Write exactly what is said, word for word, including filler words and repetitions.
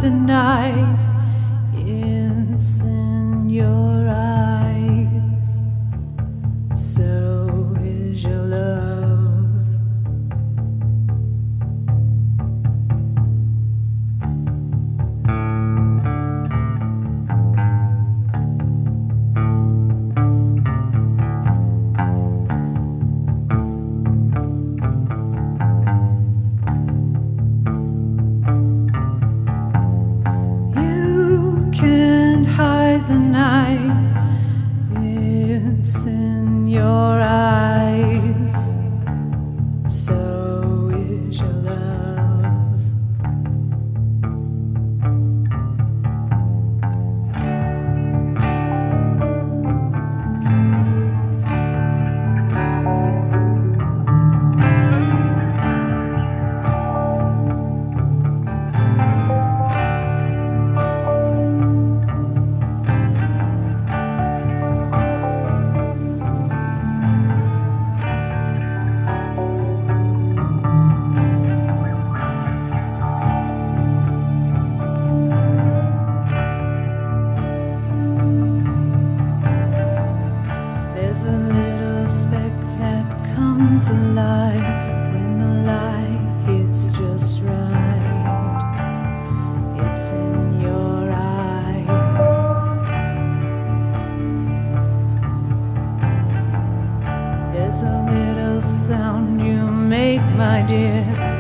the night. It's in your eyes. So is your love. The night, it's in your eyes. So is your love. There's a little speck that comes alive when the light hits just right. It's in your eyes. There's a little sound you make, my dear,